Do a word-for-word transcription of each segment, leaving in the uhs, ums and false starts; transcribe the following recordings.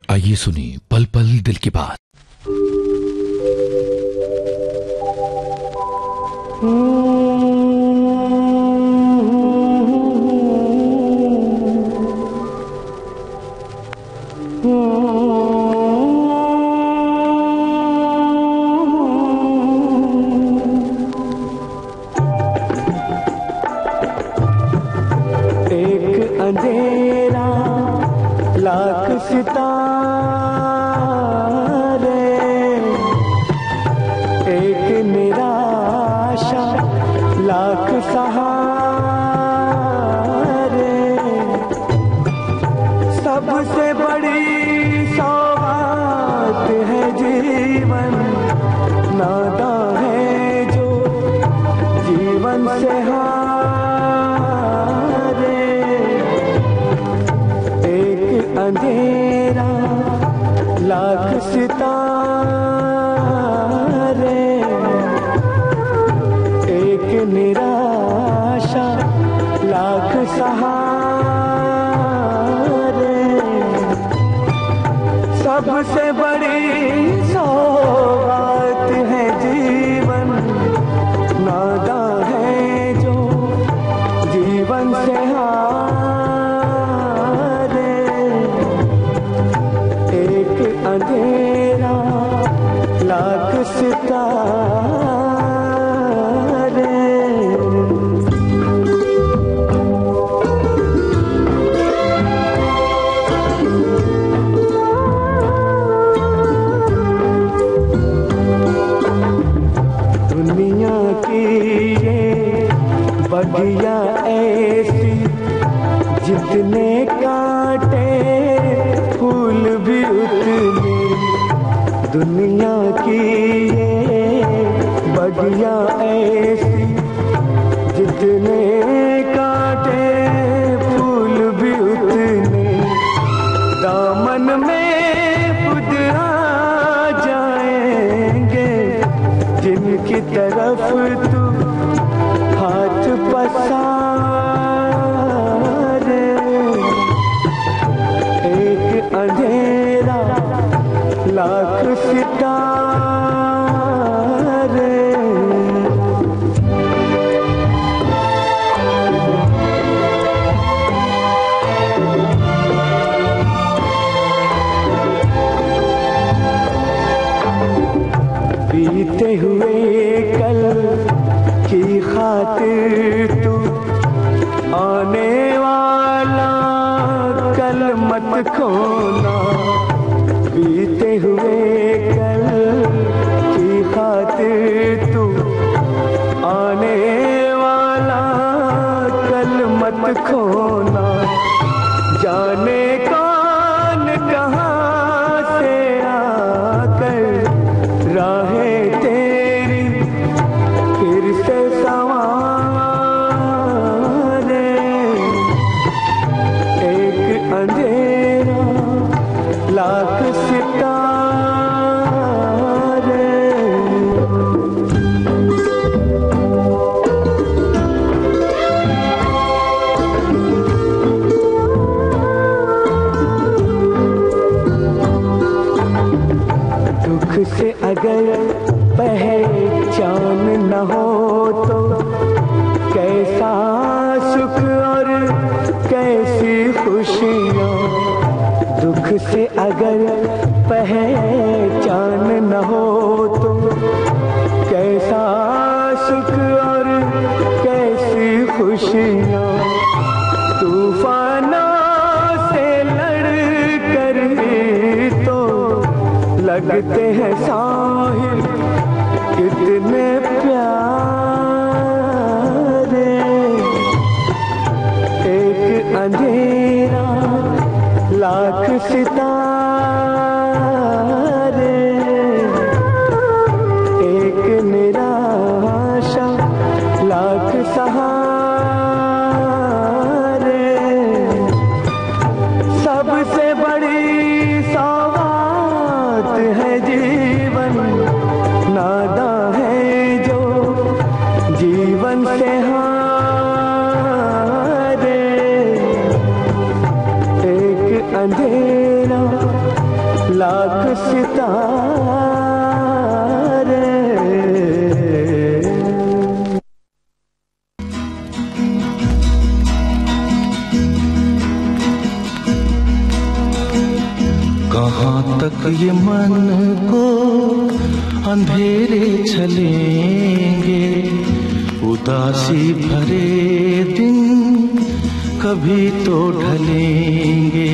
आइए सुनिए पल पल दिल की बात। एक अंधेरा लाख सितारे, एक निराशा लाख सहारे, सबसे बड़ी सौगात है जीवन, नादा है जो जीवन से हारे। एक अंधेरा लाख सितारे, एक निराशा लाख सहारे, सबसे बड़ी सौगात है जीवन, नादा है जो जीवन से हारे। एक अंधेरा लाख सितारे। दुनिया की ये बगिया ऐसी, जितने कांटे फूल भी उतने। दुनिया की ये बगिया ऐसी, जितने कांटे फूल भी उतने। दामन में खुद आ जाएंगे, जिनकी तरफ तू हाथ पसारे। एक अंधेरा लाख सितारे। बीते हुए कल की खातिर तू आने वाला कल मत खोना। बीते हुए कल की खातिर तू आने वाला कल मत खोना। जाने कौन कहाँ से आकर राहें तेरी फिर से संवारे। एक अंधेरा लाख सितारे। दुख से अगर पहचान न हो तो कैसा सुख और कैसी खुशियाँ। दुख से अगर पहचान न हो तो कैसा सुख और कैसी खुशियाँ। तूफानों से लड़ कर तो लगते हैं साहिल कितने प्यारे। एक अंधेरा लाख सितारे, एक निराशा लाख सहारे, सबसे बड़ी सौगात है जीवन, नादा है जो जीवन से हारे। एक अंधेरा सितारे। कहाँ तक ये मन को अंधेरे चलेंगे, उदासी भरे दिन कभी तो ढलेंगे।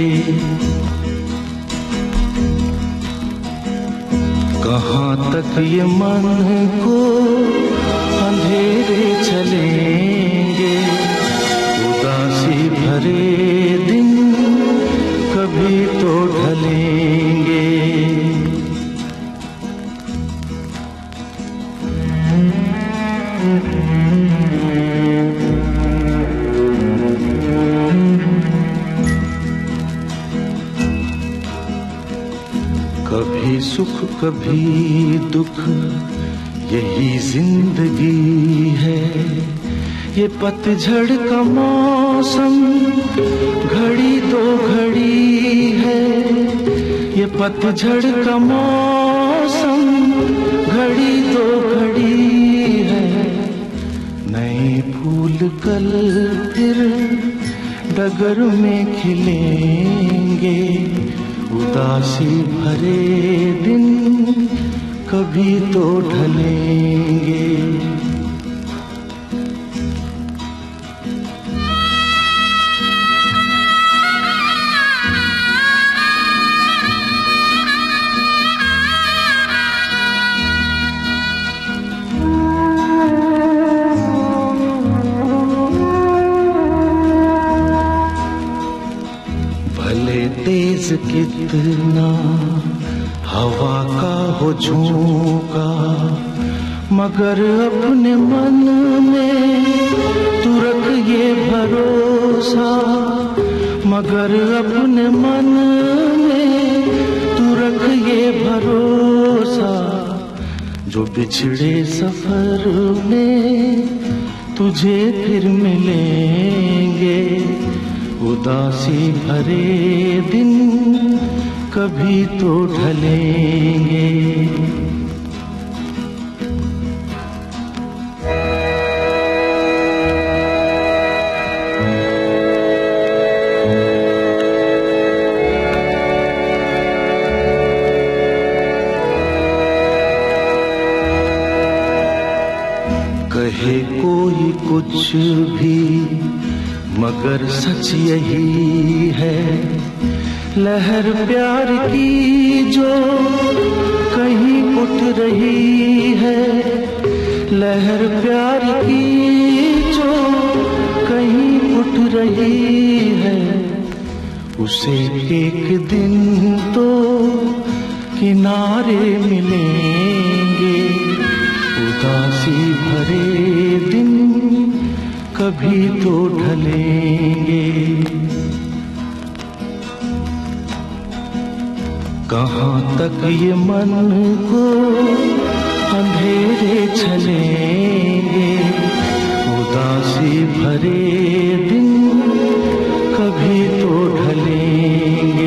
कहाँ तक ये मन को अंधेरे चलेंगे, उदासी भरे दिन कभी तो ढलेंगे। कभी सुख कभी दुख यही जिंदगी है, ये पतझड़ का मौसम घड़ी दो घड़ी है। ये पतझड़ का मौसम घड़ी दो घड़ी है। नए फूल कल फिर डगर में खिलेंगे, उदासी भरे दिन कभी तो ढलेंगे। तेज कितना हवा का हो झोंका, मगर अपने मन में तू रख ये भरोसा। मगर अपने मन में तू रख ये भरोसा, जो बिछड़े सफर में तुझे फिर मिलेंगे। उदासी भरे दिन कभी तो ढलेंगे। कहे कोई कुछ भी मगर सच यही है, लहर प्यार की जो कहीं उठ रही है। लहर प्यार की जो कहीं उठ रही है, उसे एक दिन तो किनारे मिलेंगे। उदासी भरे दिन कभी तो ढलेंगे। कहाँ तक ये मन को अंधेरे चलेंगे, उदासी भरे दिन कभी तो ढलेंगे।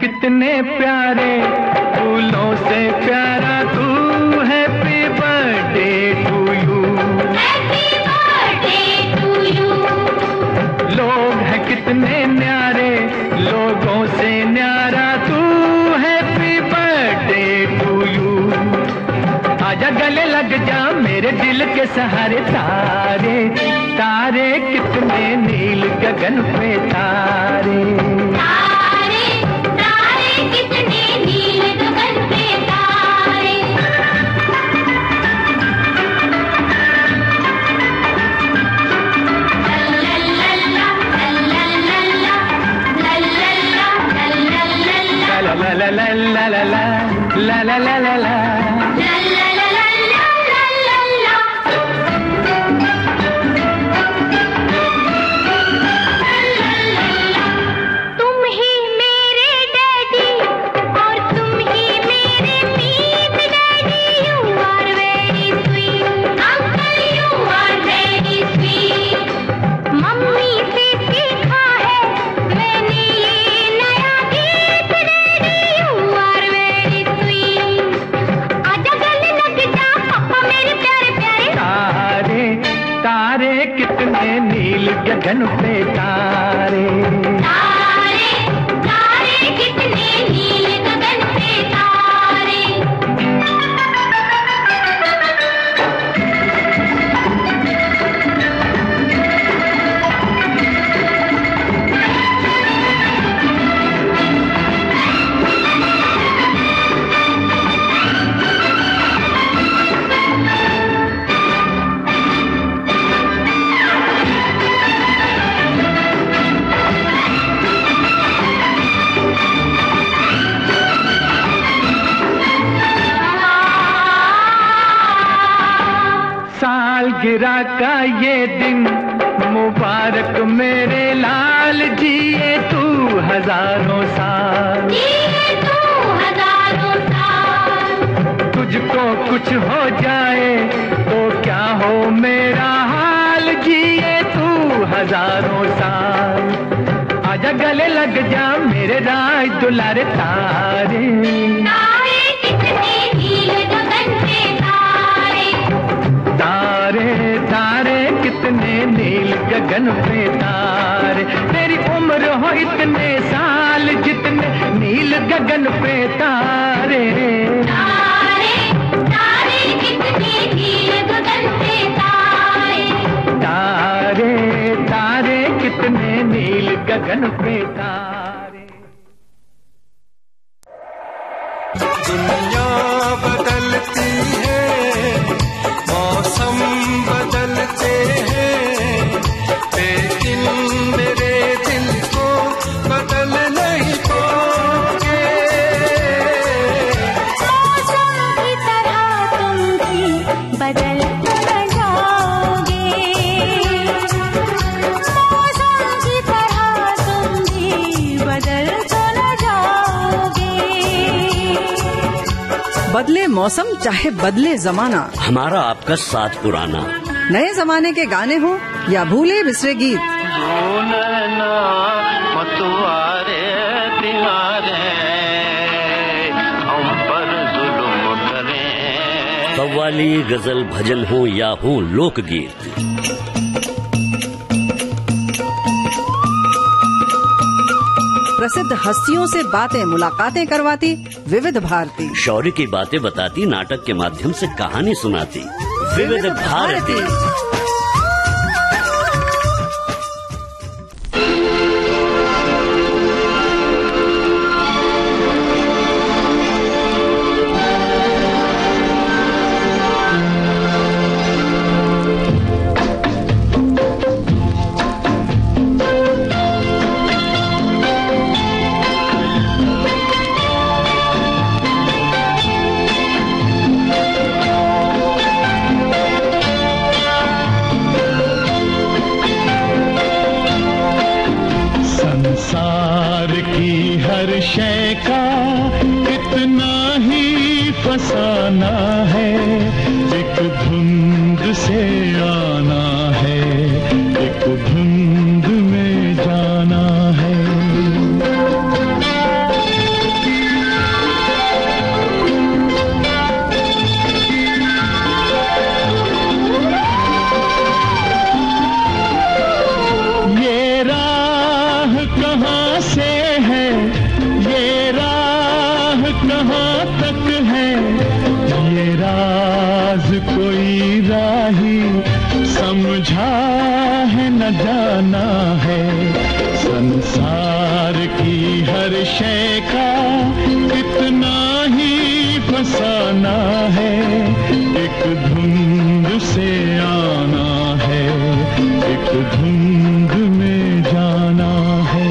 कितने प्यारे, फूलों से प्यारा तू, happy birthday to you, happy birthday to you. लोग हैं कितने न्यारे, लोगों से न्यारा तू, हैप्पी बर्थडे टू यू। आजा गले लग जा मेरे दिल के सहारे, तारे तारे कितने नील गगन पे तारे, तारे तारे कितने नील गगन पे तारे। लल्लल्ला लल्लल्ला लल्लल्ला लल्लल्ला ला ला ला ला ला ला ला ला ला। गगन पे तारे, तारे तारे कितने नील गगन पे तारे। सालगिरह का ये दिन मुबारक मेरे लाल, जिए तू हजारों साल, जिए तू हजारों साल। तुझको कुछ हो जाए तो क्या हो मेरा हाल, जिए तू हजारों साल। आजा गले लग जा मेरे राज दुलारे, तारे तारे कितने नील गगन पे तारे, तारे तारे कितने नील गगन पे तारे। तेरी उम्र हो इतने साल जितने नील गगन पे तारे, तारे तारे कितने नील गगन पे तारे, तारे तारे कितने नील गगन पे तारे। दुनिया बदलती है, मौसम बदलते हैं, लेकिन मेरे दिल को बदल नहीं पाओगे। मौसम की तरह तुम भी बदल तो न जाओगे, मौसम की तरह तुम भी बदल तो न जाओगे। बदले मौसम चाहे बदले जमाना, हमारा आपका साथ पुराना। नए जमाने के गाने हो या भूले बिसरे गीत, मतवारे तिहारे हम पर जुल्म करें। कव्वाली, गजल, भजन हो या हो लोकगीत, प्रसिद्ध हस्तियों से बातें मुलाकातें करवाती विविध भारती, शौर्य की बातें बताती, नाटक के माध्यम से कहानी सुनाती विविध भारती। संसार की हर शय का इतना ही फसाना है, एक धुंध से आना है, एक धुंध में जाना है। जाना है। संसार की हर शय का कितना ही फसाना है, एक धुंध से आना है, एक धुंध में जाना है।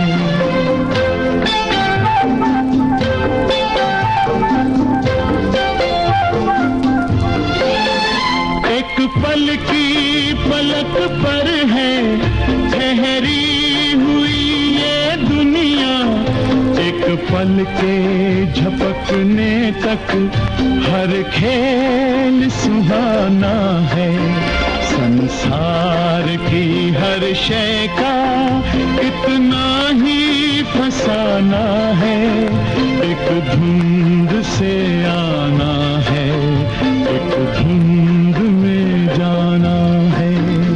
एक पल की पलक पर है ठहरी हुई ये दुनिया, एक पल के झपकने तक हर खेल सुहाना है। संसार की हर शय का कितना ही फसाना है, एक धुंध से आना है, एक धुंध में जाना है।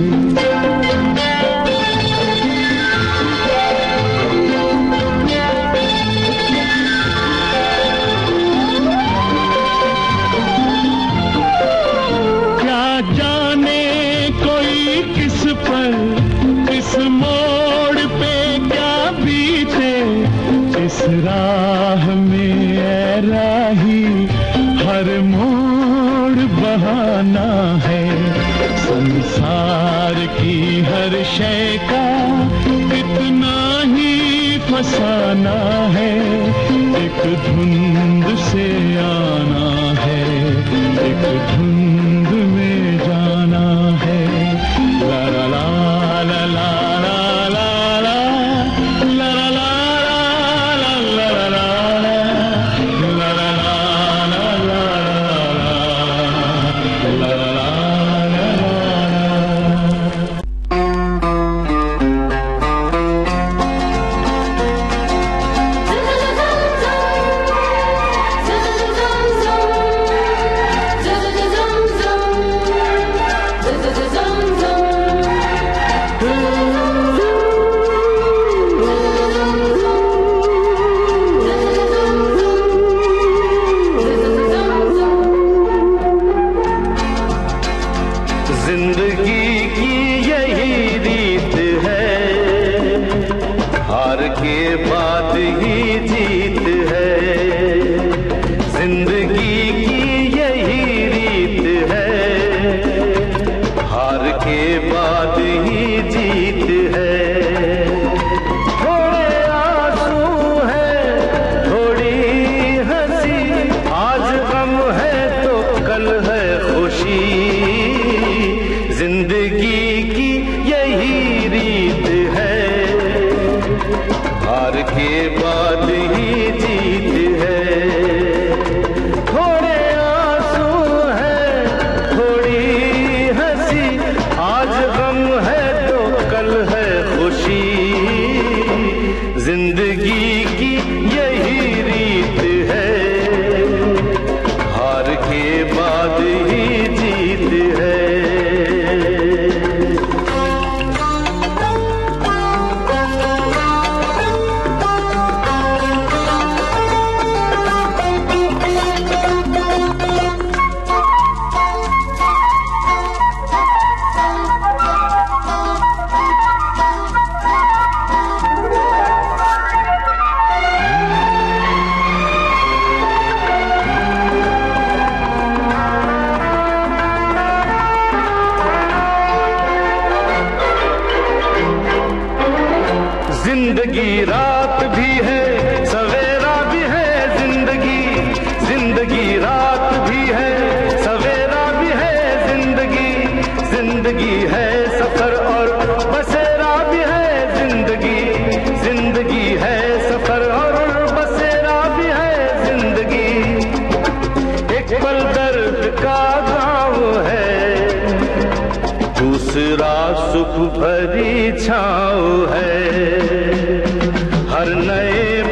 इस मोड़ पे क्या बीते, इस राह में ऐ राही हर मोड़ बहाना है। संसार की हर शय का कितना ही फसाना है, एक धुंध से आना है, एक धुंध में जाना है। ला ला ला ला ला जिंदगी रात भी है सवेरा भी है, जिंदगी जिंदगी रात भी है सवेरा भी है, जिंदगी जिंदगी है सफर और बसेरा भी है, जिंदगी जिंदगी है सफर और बसेरा भी है, जिंदगी एक पल दर्द का गाँव है, दूसरा सुख भरी छाँव है। हर नए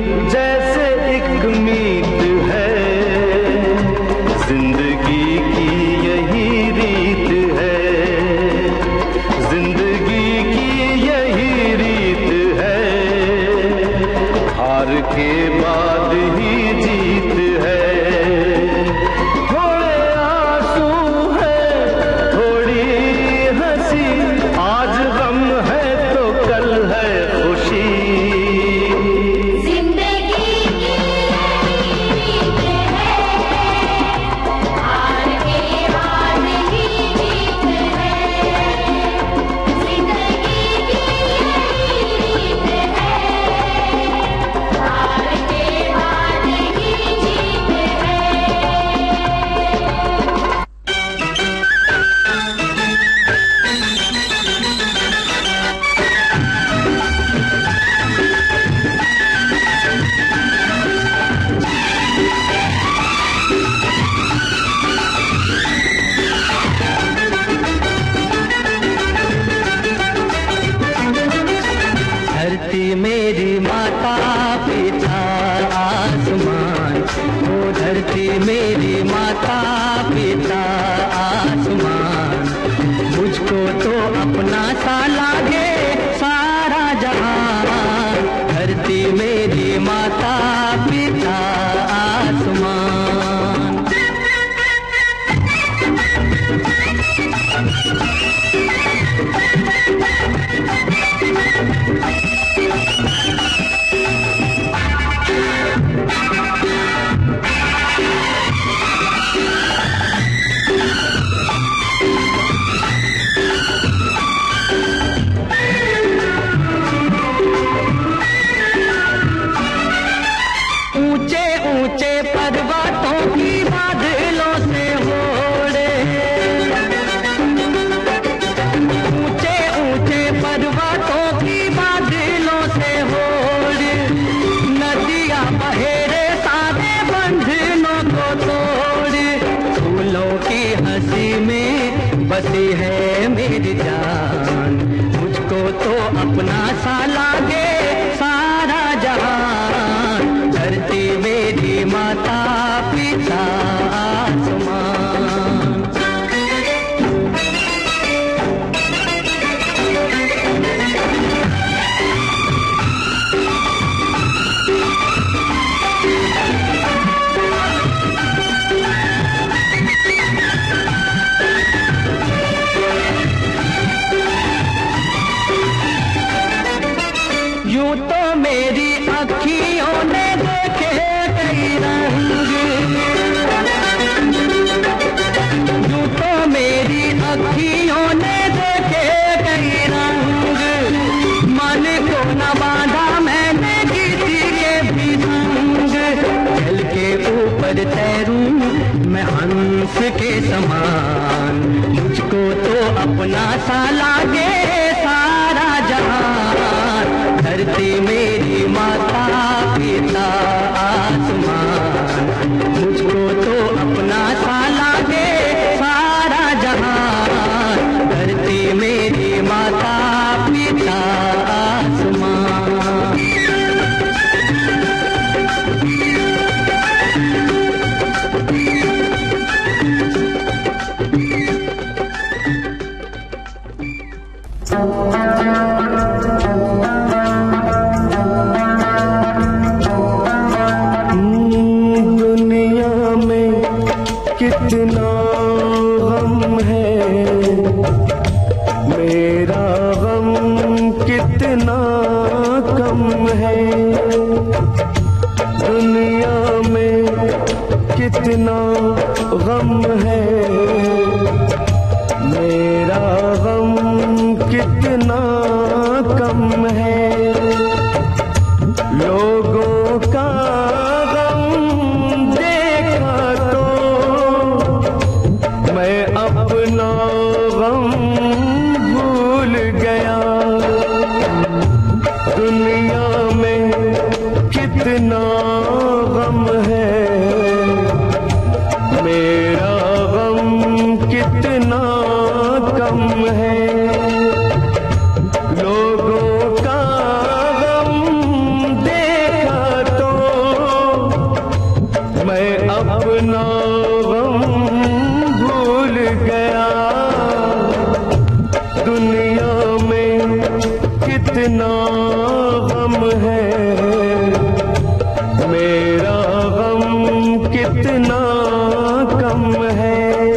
जैसे एक मीत है, जिंदगी की यही रीत है, जिंदगी की यही रीत है, हार के बाद ही जीत है। थोड़े आंसू है, थोड़ी हंसी, आज गम है तो कल है खुशी। जिंदगी की रीत है, हार के बाद ही जीत है। जिंदगी की रीत है, हार के बाद ही जीत है। धरती मेरी माता पिता आसमान, ओ धरती मेरी माता पिता आसमान, मुझको तो अपना सा लागे सारा जहां। धरती मेरी माता पिता आसमान। ऊंचे ऊंचे पर्वतों की बादलों से होड़े, ऊंचे ऊंचे पर्वतों की बादलों से होड़े, नदियां बहेरे सारे बंधनों को तोड़े। फूलों की हंसी में बसी है मेरी जान, मुझको तो अपना सा लागे सारा जहान। धरती मेरी माता पिता आसमान। यूं तो मेरी अखियों ने देखे कई रंग, यूं तो मेरी अखियों ने देखे कई रंग, मन को न बांधा मैंने किसी के भी संग। जल के ऊपर तैरूं मैं हंस के समान, मुझको तो अपना सा लागे सारा जहान। धरती मेरी माता पिता आसमान, मुझको तो अपना सा लागे सारा जहान। धरती मेरी माता पिता आसमान। दुनिया में कितना गम है, मेरा गम कितना कम है।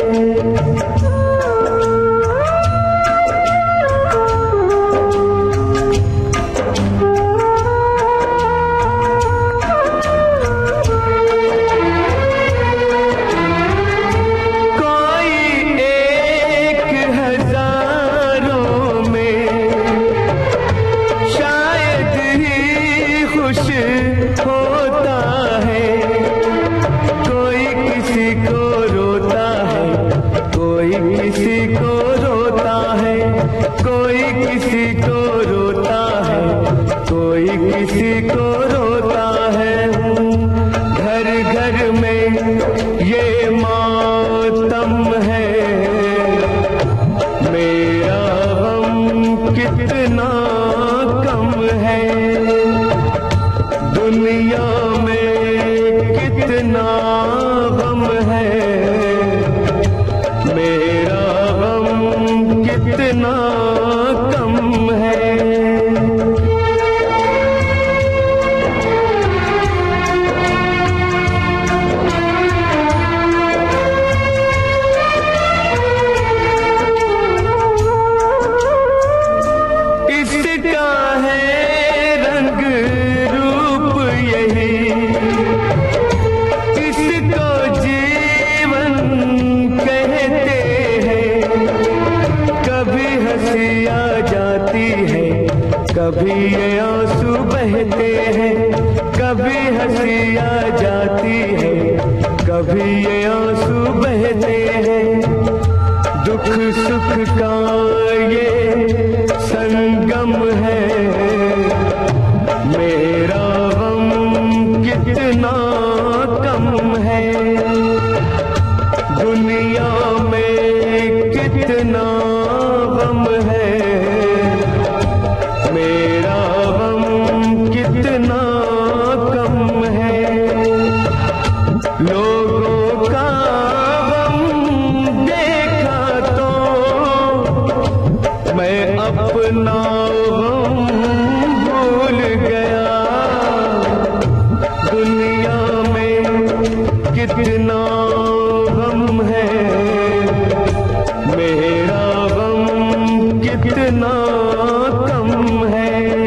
कभी ये आंसू बहते हैं, कभी हंसी आ जाती है, कभी ये आंसू बहते हैं। दुख सुख का ये संगम है, मेरा गम कितना कम है। दुनिया में कितना गम है, मेरा गम कितना कम है। लोगों का गम देखा तो मैं अपना गम भूल गया। दुनिया में कितना गम है, मेरा गम कितना कम है।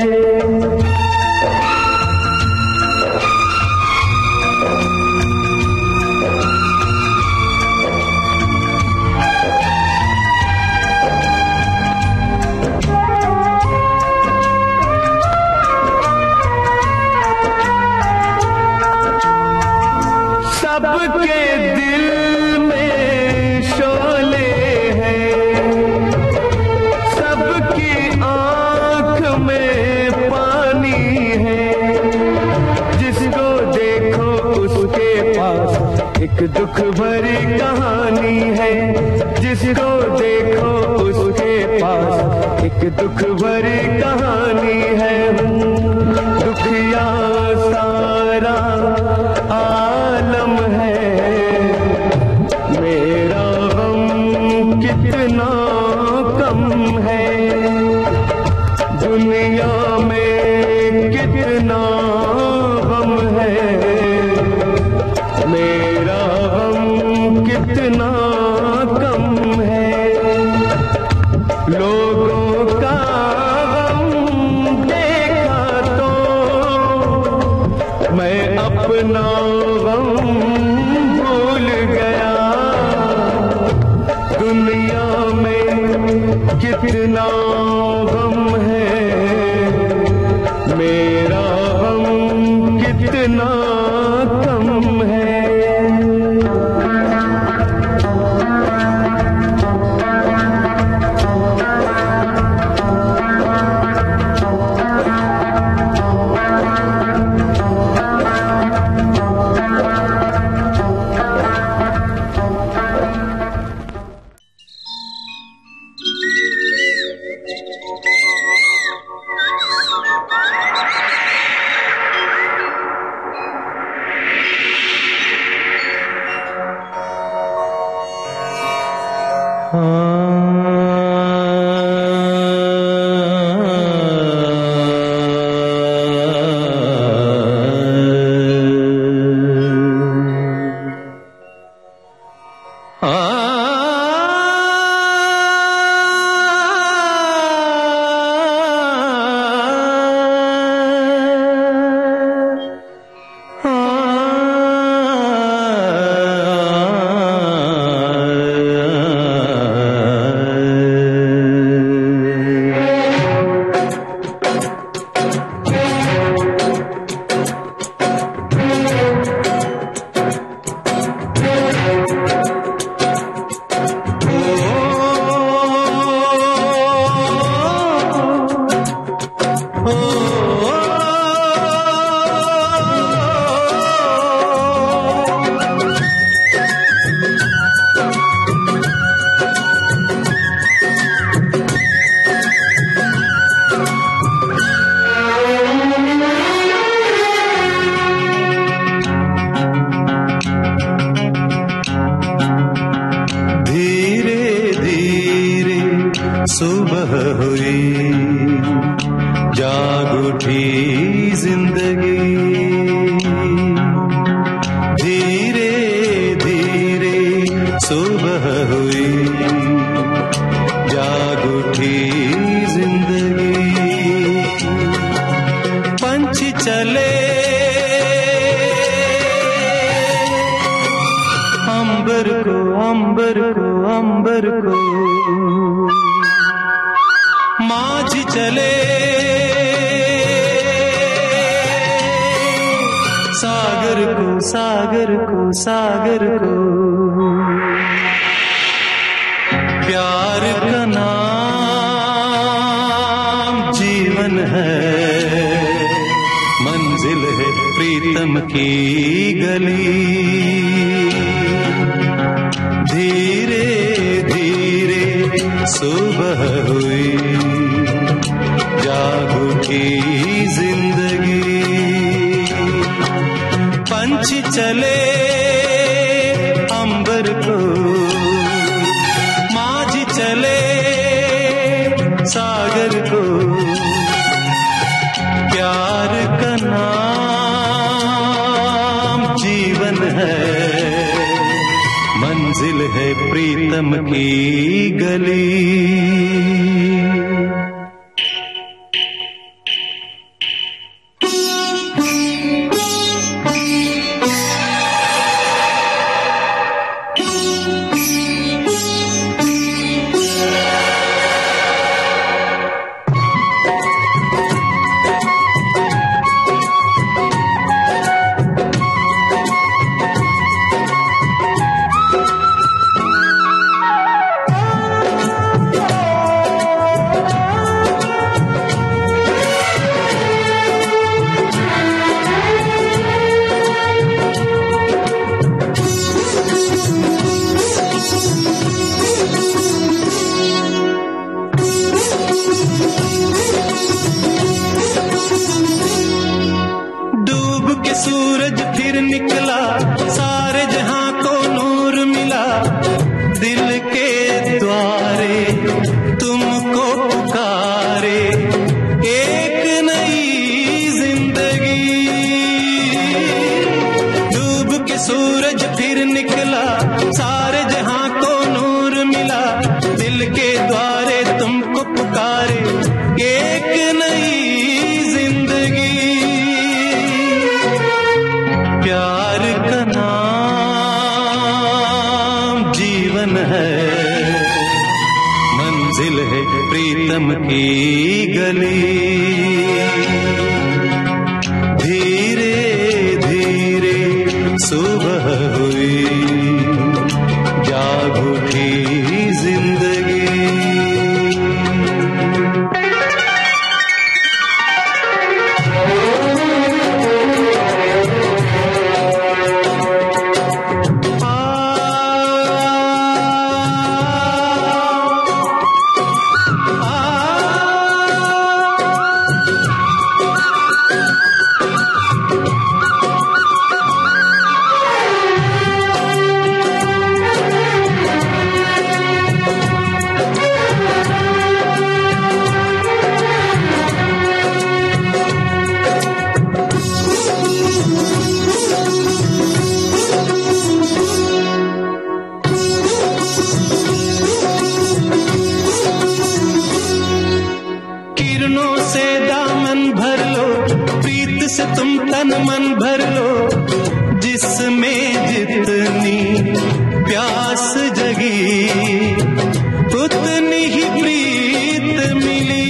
सबके दिल में शोले हैं, सबकी आंख में पानी है। जिसको देखो उसके पास एक दुख भरी कहानी है, जिसको देखो उसके पास एक दुख भरी कहानी है। दुखिया सारा आलम है, मेरा गम कितना कम है। दुनिया में कितना गम है, मेरा गम कितना कम है। लोगों का गम देखा तो मैं अपना गम भूल गया। दुनिया में कितना गम है, मेरा गम कितना कम है। हाँ अंबर को अंबर को अंबर को माझी चले सागर को सागर को सागर को प्यार का नाम जीवन है मंजिल है प्रीतम की गली धीरे धीरे सुबह हुई जाग उठी जिंदगी पंछी चले अंबर को माझी चले सागर को प्यार का नाम जीवन है मंजिल है प्रीतम की गली सूरज फिर निकला सारे जहां को नूर मिला दिल के द्वारे तुमको पुकारे एक नई जिंदगी डूब के सूरज फिर निकला सारे जहां को नूर मिला दिल के द्वारे तुमको पुकारे एक नई प्यार का नाम जीवन है मंजिल है प्रीतम की गली धीरे धीरे सुबह हुई जाग उठी जिंदगी से तुम तन मन भर लो जिसमें जितनी प्यास जगी उतनी ही प्रीत मिली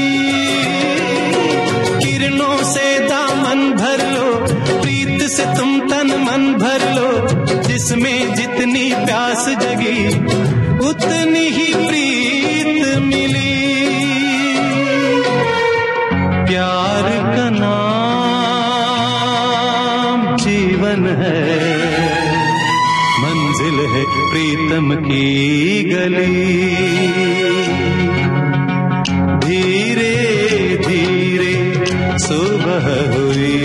किरणों से दामन भर लो प्रीत से तुम तन मन भर लो जिसमें जितनी प्यास जगी उतनी ही प्रीत मिली प्यार का नाम जीवन है मंजिल है प्रीतम की गली धीरे धीरे सुबह हुई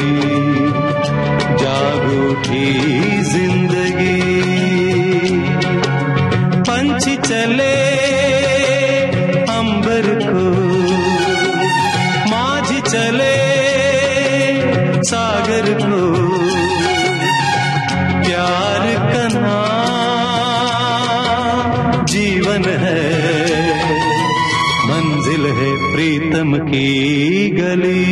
जाग उठी जिंदगी पंछी चले अंबर को माझी चले सागर को प्यार का नाम जीवन है मंजिल है प्रीतम की गली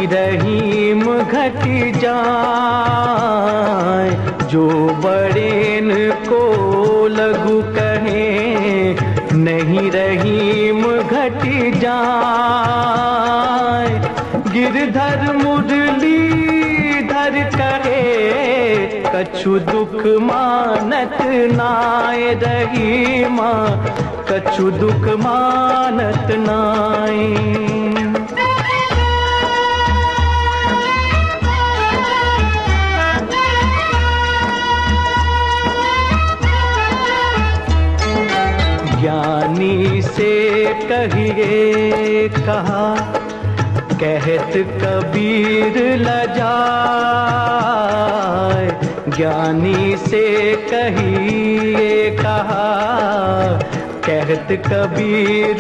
नहीं रहीम घटी जाए, जो बड़ेन को लघु कहे, नहीं रहीम घटी जाए। गिरधर मुरलीधर कहे, कछु दुख मानत नाय रहीमा, कछु दुख मानत नाय। ज्ञानी से कहिए कहा, कहत कबीर लजाए। ज्ञानी से कहिए कहा, कहत कबीर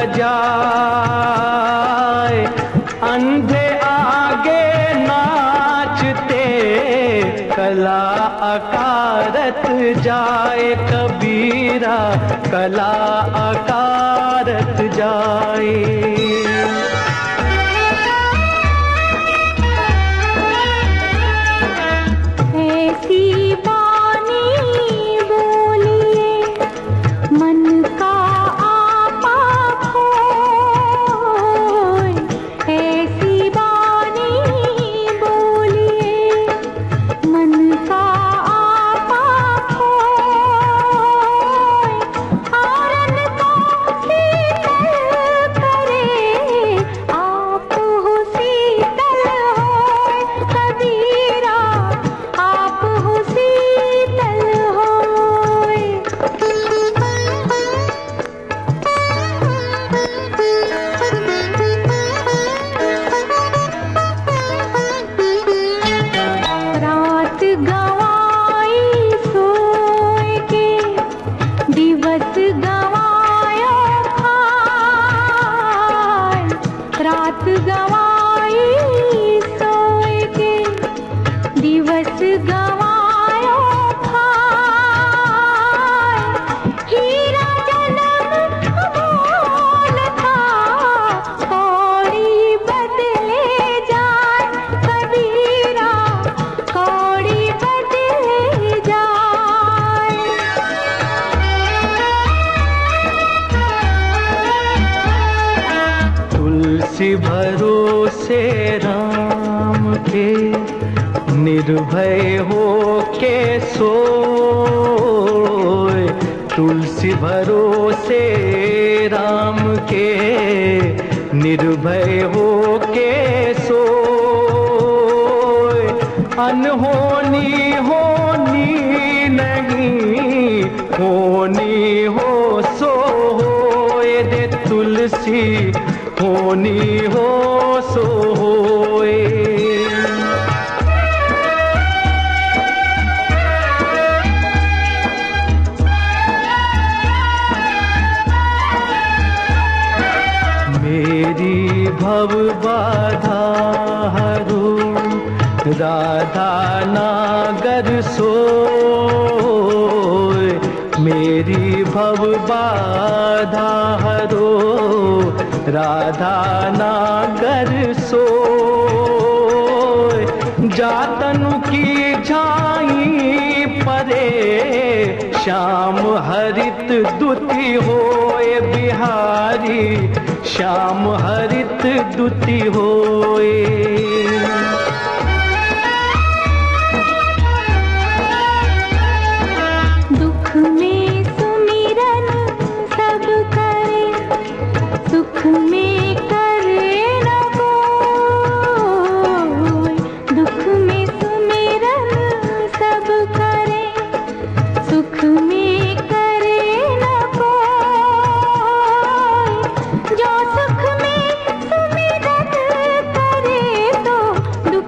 लजाए। अंधे आगे नाचते, कला अकारत जाए कबीरा, कला अकारत जाए। ऐसी बानी बोलिए, मन का आपा खोए। ऐसी बानी बोलिए, मन का आपा खोए। आरन को शीतल करे, आप हो शीतल होए कबीरा, आप हो शीतल होए। रात गवाई सोए के, दिवस गवायो खाए। रात गवाई सोए के, दिवस गवायो खाए। हीरा जन्म अमोल था, कौड़ी बदले जाए कबीरा, कौड़ी बदले जाए। तुलसी भरोसे राम के, निर्भय हो के सोए। तुलसी भरोसे राम के, निर्भय हो के सोए। अनहोनी होनी नहीं, होनी हो सो होए दे तुलसी, होनी हो सो होए। मेरी भव बाधा हरो, राधा नागर सोए। मेरी भव बाधा हरो, राधा नागर सोए। जातनु की झाई परे, श्याम हरित दुति होए बिहारी, श्याम हरित दुति होए। दुख में सुमिरन सब करे, सुख में करे न कोई। दुख में सुमिरन सब करे, सुख में करे न कोई। जो सुख में सुमिरन करे, तो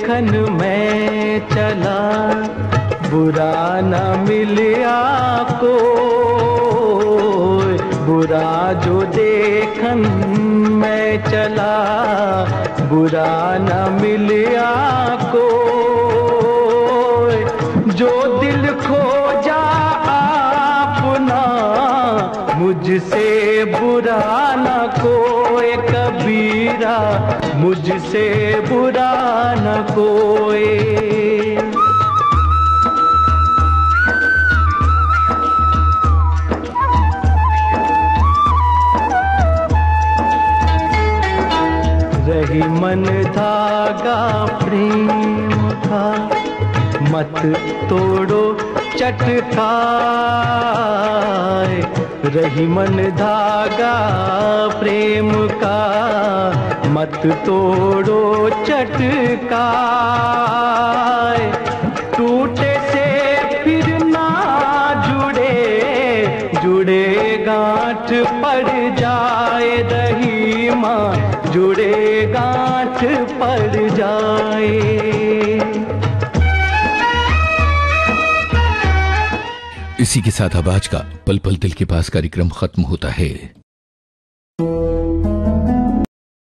देखन मैं चला, बुरा न मिलिया को, बुरा जो देखन मैं चला, बुरा न मिलिया को, जो दिल खोजा आपना, मुझसे बुरा न कोई कबीरा, मुझसे बुरा न कोई। रही मन धागा प्रेम का, मत तोड़ो चटकाए, रही मन धागा प्रेम का, मत तोड़ो चटकाए, टूटे से फिर ना जुड़े, जुड़े गांठ पड़ जाए, रही माँ जुड़े गांठ पड़ जाए। इसी के साथ अब आज का पल पल दिल के पास कार्यक्रम खत्म होता है।